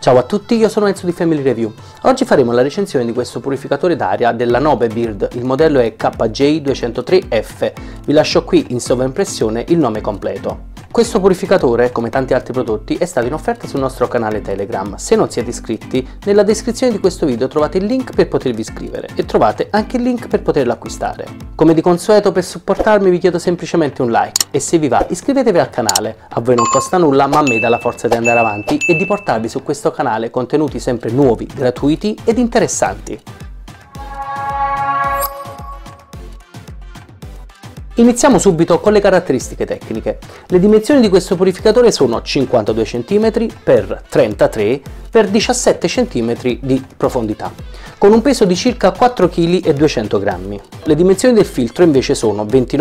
Ciao a tutti, io sono Enzo di Family Review. Oggi faremo la recensione di questo purificatore d'aria della Nobebeard, il modello è KJ203F. Vi lascio qui in sovraimpressione il nome completo. Questo purificatore, come tanti altri prodotti, è stato in offerta sul nostro canale Telegram. Se non siete iscritti, nella descrizione di questo video trovate il link per potervi iscrivere e trovate anche il link per poterlo acquistare. Come di consueto, per supportarmi vi chiedo semplicemente un like e se vi va iscrivetevi al canale. A voi non costa nulla, ma a me dà la forza di andare avanti e di portarvi su questo canale contenuti sempre nuovi, gratuiti ed interessanti. Iniziamo subito con le caratteristiche tecniche. Le dimensioni di questo purificatore sono 52 cm x 33 x 17 cm di profondità, con un peso di circa 4 kg e 200 g. Le dimensioni del filtro invece sono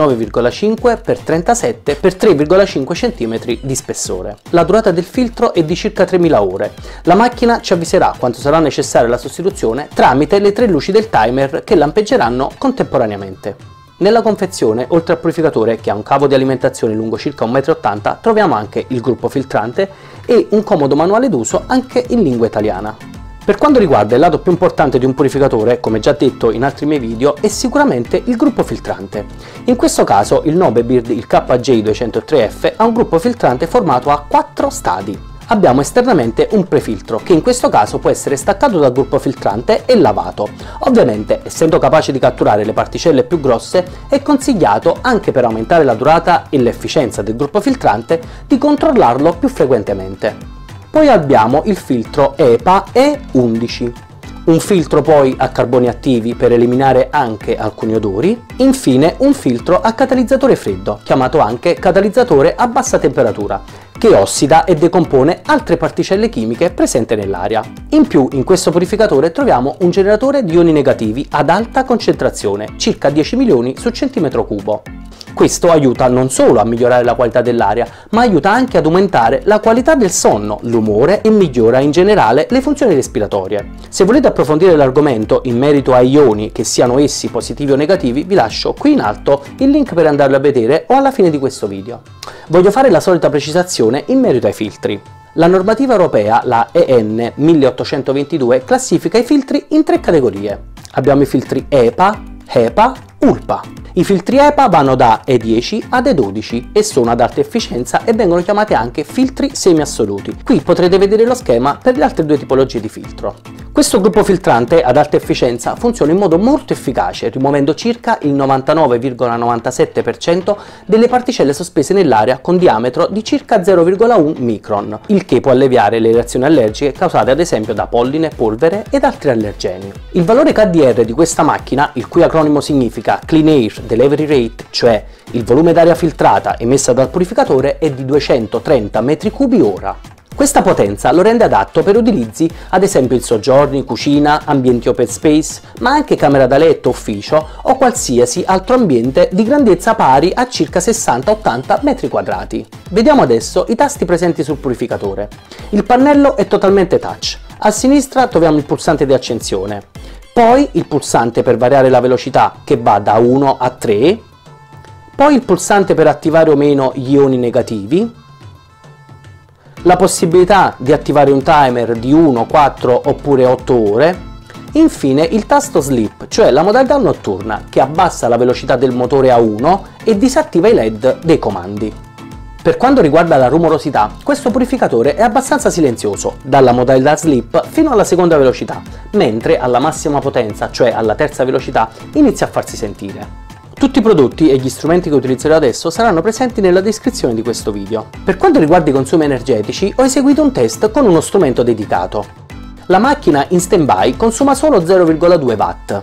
29,5 x 37 x 3,5 cm di spessore. La durata del filtro è di circa 3000 ore. La macchina ci avviserà quando sarà necessaria la sostituzione tramite le 3 luci del timer che lampeggeranno contemporaneamente. Nella confezione, oltre al purificatore che ha un cavo di alimentazione lungo circa 1,80 m, troviamo anche il gruppo filtrante e un comodo manuale d'uso anche in lingua italiana. Per quanto riguarda il lato più importante di un purificatore, come già detto in altri miei video, è sicuramente il gruppo filtrante. In questo caso il Nobebeard, il KJ203F, ha un gruppo filtrante formato a 4 stadi. Abbiamo esternamente un prefiltro che in questo caso può essere staccato dal gruppo filtrante e lavato. Ovviamente, essendo capace di catturare le particelle più grosse, è consigliato, anche per aumentare la durata e l'efficienza del gruppo filtrante, di controllarlo più frequentemente. Poi abbiamo il filtro EPA E11. Un filtro poi a carboni attivi per eliminare anche alcuni odori, infine un filtro a catalizzatore freddo, chiamato anche catalizzatore a bassa temperatura, che ossida e decompone altre particelle chimiche presenti nell'aria. In più, in questo purificatore troviamo un generatore di ioni negativi ad alta concentrazione, circa 10 milioni su centimetro cubo. Questo aiuta non solo a migliorare la qualità dell'aria, ma aiuta anche ad aumentare la qualità del sonno, l'umore e migliora in generale le funzioni respiratorie. Se volete approfondire l'argomento in merito ai ioni, che siano essi positivi o negativi, vi lascio qui in alto il link per andarlo a vedere o alla fine di questo video. Voglio fare la solita precisazione in merito ai filtri. La normativa europea, la EN 1822, classifica i filtri in 3 categorie. Abbiamo i filtri EPA, HEPA, ULPA. I filtri EPA vanno da E10 ad E12 e sono ad alta efficienza e vengono chiamati anche filtri semi-assoluti. Qui potrete vedere lo schema per le altre 2 tipologie di filtro. Questo gruppo filtrante ad alta efficienza funziona in modo molto efficace, rimuovendo circa il 99,97% delle particelle sospese nell'aria con diametro di circa 0,1 micron, il che può alleviare le reazioni allergiche causate ad esempio da polline, polvere ed altri allergeni. Il valore KDR di questa macchina, il cui acronimo significa Clean Air Delivery Rate, cioè il volume d'aria filtrata emessa dal purificatore, è di 230 m3 ora. Questa potenza lo rende adatto per utilizzi ad esempio in soggiorni, cucina, ambienti open space, ma anche camera da letto, ufficio o qualsiasi altro ambiente di grandezza pari a circa 60-80 m². Vediamo adesso i tasti presenti sul purificatore. Il pannello è totalmente touch. A sinistra troviamo il pulsante di accensione, poi il pulsante per variare la velocità che va da 1 a 3, poi il pulsante per attivare o meno gli ioni negativi, la possibilità di attivare un timer di 1, 4 oppure 8 ore, infine il tasto sleep, cioè la modalità notturna, che abbassa la velocità del motore a 1 e disattiva i LED dei comandi. Per quanto riguarda la rumorosità, questo purificatore è abbastanza silenzioso, dalla modalità sleep fino alla seconda velocità, mentre alla massima potenza, cioè alla terza velocità, inizia a farsi sentire. Tutti i prodotti e gli strumenti che utilizzerò adesso saranno presenti nella descrizione di questo video. Per quanto riguarda i consumi energetici, ho eseguito un test con uno strumento dedicato. La macchina in stand-by consuma solo 0,2 watt.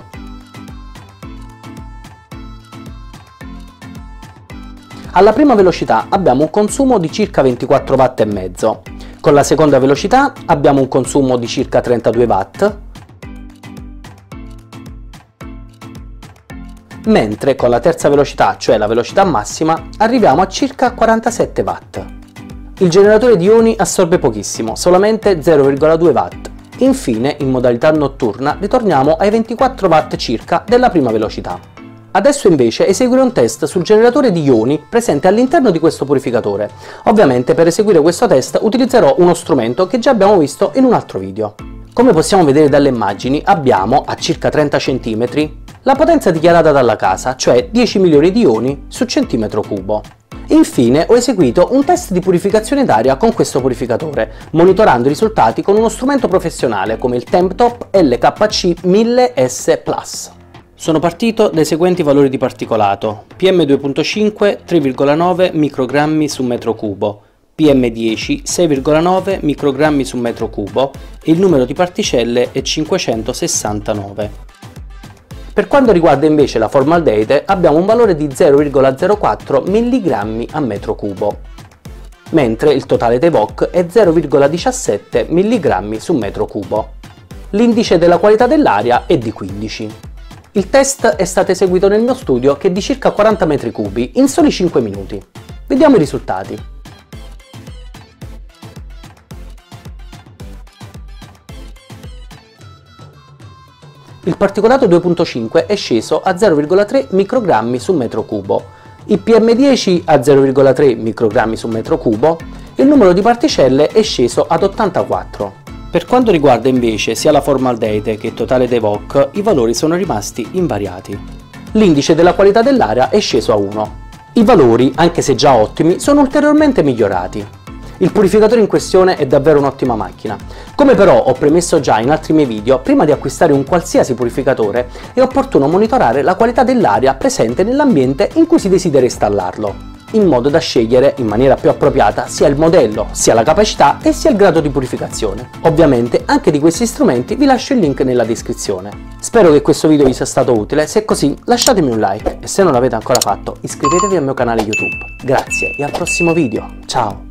Alla prima velocità abbiamo un consumo di circa 24 watt e mezzo. Con la seconda velocità abbiamo un consumo di circa 32 watt. Mentre con la terza velocità, cioè la velocità massima, arriviamo a circa 47 watt. Il generatore di ioni assorbe pochissimo, solamente 0,2 watt. Infine, in modalità notturna, ritorniamo ai 24 watt circa della prima velocità. Adesso invece eseguire un test sul generatore di ioni presente all'interno di questo purificatore. Ovviamente per eseguire questo test utilizzerò uno strumento che già abbiamo visto in un altro video. Come possiamo vedere dalle immagini abbiamo, a circa 30 cm, la potenza dichiarata dalla casa, cioè 10 milioni di ioni su centimetro cubo. Infine ho eseguito un test di purificazione d'aria con questo purificatore, monitorando i risultati con uno strumento professionale come il TempTop LKC 1000S Plus. Sono partito dai seguenti valori di particolato: PM2.5 3,9 microgrammi su metro cubo, PM10 6,9 microgrammi su metro cubo e il numero di particelle è 569. Per quanto riguarda invece la formaldeide abbiamo un valore di 0,04 mg a metro cubo, mentre il totale dei VOC è 0,17 mg su metro cubo. L'indice della qualità dell'aria è di 15. Il test è stato eseguito nel mio studio che è di circa 40 metri cubi in soli 5 minuti. Vediamo i risultati. Il particolato 2.5 è sceso a 0,3 microgrammi su metro cubo, il PM10 a 0,3 microgrammi su metro cubo e il numero di particelle è sceso ad 84. Per quanto riguarda invece sia la formaldeide che il totale dei VOC, i valori sono rimasti invariati. L'indice della qualità dell'aria è sceso a 1. I valori, anche se già ottimi, sono ulteriormente migliorati. Il purificatore in questione è davvero un'ottima macchina. Come però ho premesso già in altri miei video, prima di acquistare un qualsiasi purificatore è opportuno monitorare la qualità dell'aria presente nell'ambiente in cui si desidera installarlo, in modo da scegliere in maniera più appropriata sia il modello, sia la capacità e sia il grado di purificazione. Ovviamente anche di questi strumenti vi lascio il link nella descrizione. Spero che questo video vi sia stato utile, se è così lasciatemi un like e se non l'avete ancora fatto iscrivetevi al mio canale YouTube. Grazie e al prossimo video, ciao!